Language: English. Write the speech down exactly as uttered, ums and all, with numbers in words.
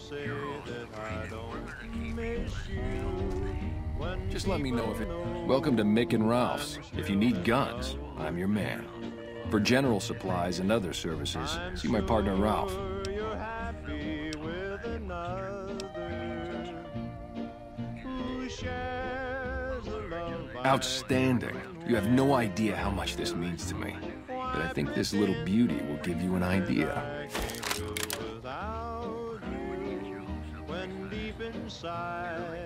Just let me know if it... Welcome to Mick and Ralph's. If you need guns, I'm your man. For general supplies and other services, see my partner Ralph. Outstanding. You have no idea how much this means to me. But I think this little beauty will give you an idea. When deep inside